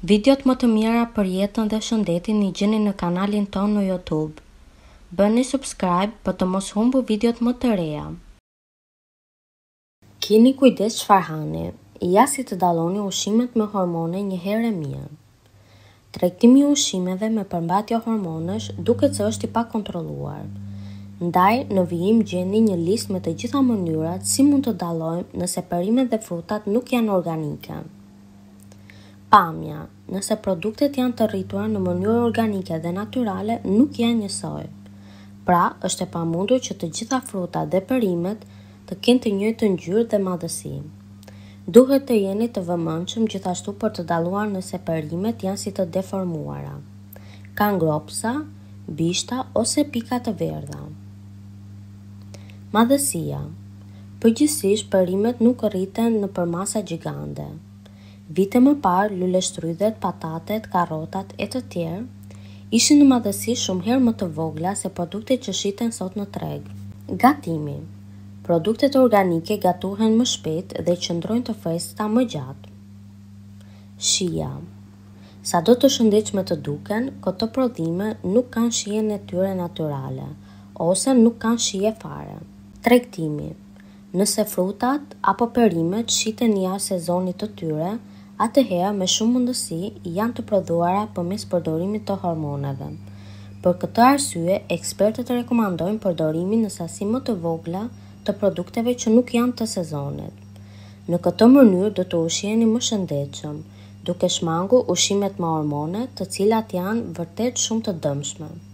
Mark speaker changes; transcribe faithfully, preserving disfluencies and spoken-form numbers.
Speaker 1: Videot më të mira për jetën dhe shëndetin i gjeni në kanalin tonë në YouTube. Bëni subscribe për të mos humbur videot më të reja. Kini kujdes çfarë hani. Ja si të dalloni ushqimet me hormone një herë e mirë. Tregtimi i ushqimeve me përmbajtje hormonesh duket se është i pakontrolluar. Ndaj, në vijim gjeni një listë me të gjitha mënyrat si mund të dallojmë nëse perimet dhe frutat nuk janë organike. Pamja, nëse produktet janë të rritura në mënyrë organike dhe natyrale, nuk janë njësoj. Pra, është e pamundur që të gjitha frutat dhe perimet të kenë të njëjtën ngjyrë dhe madhësi. Duhet të jeni të vëmendshëm gjithashtu për të dalluar nëse perimet janë si të deformuara, kanë gropsa, bishta ose pika të verdha. Madhësia. Përgjithsisht perimet nuk rriten nëpër masa gjigande. Vite më parë, luleshtrydhet, patatet, karrotat e të tjerë ishin në madhësi shumë herë më të vogla se produktet që shiten sot në treg. Gatimi. Produktet organike gatuhen më shpejt dhe qëndrojnë të freskëta më gjatë. Shija. Sado të shëndetshme të duken, këto prodhime nuk kanë shijen e tyre natyrale ose nuk kanë shije fare. Tregtimi. Nëse frutat apo perimet shiten jashtë sezonit të tyre, atëherë me shumë mundësi janë të prodhuara përmes përdorimit të hormoneve. Për këtë arsye, ekspertët rekomandojnë përdorimin në sasi më të vogla të produkteve që nuk janë të sezonit. Në këtë mënyrë do të ushqiheni më shëndetshëm, duke shmangur ushqimet me hormone, të cilat janë vërtet shumë të dëmshme.